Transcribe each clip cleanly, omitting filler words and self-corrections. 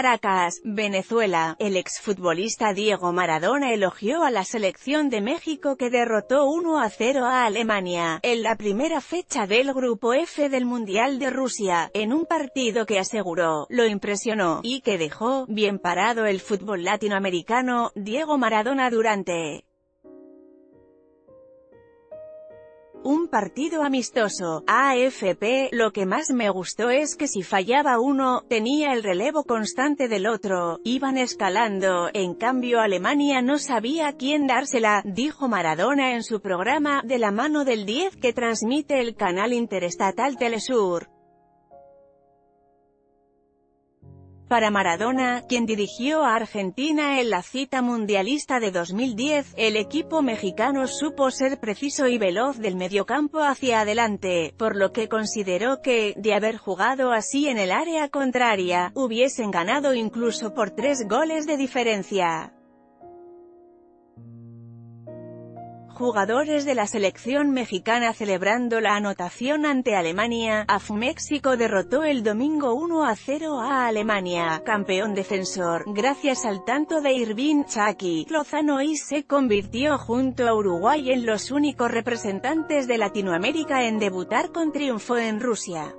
Caracas, Venezuela. El exfutbolista Diego Maradona elogió a la selección de México que derrotó 1-0 a Alemania, en la primera fecha del Grupo F del Mundial de Rusia, en un partido que aseguró, lo impresionó, y que dejó bien parado el fútbol latinoamericano. Diego Maradona durante un partido amistoso, AFP, lo que más me gustó es que si fallaba uno, tenía el relevo constante del otro, iban escalando, en cambio Alemania no sabía a quién dársela, dijo Maradona en su programa, de la mano del 10 que transmite el canal interestatal Telesur. Para Maradona, quien dirigió a Argentina en la cita mundialista de 2010, el equipo mexicano supo ser preciso y veloz del mediocampo hacia adelante, por lo que consideró que, de haber jugado así en el área contraria, hubiesen ganado incluso por 3 goles de diferencia. Jugadores de la selección mexicana celebrando la anotación ante Alemania. México derrotó el domingo 1-0 a Alemania, campeón defensor, gracias al tanto de Irving Chucky Lozano, y se convirtió junto a Uruguay en los únicos representantes de Latinoamérica en debutar con triunfo en Rusia.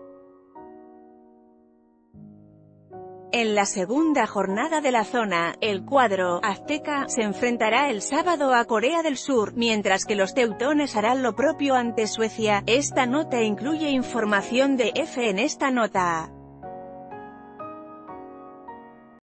En la segunda jornada de la zona, el cuadro azteca se enfrentará el sábado a Corea del Sur, mientras que los teutones harán lo propio ante Suecia. Esta nota incluye información de F en esta nota.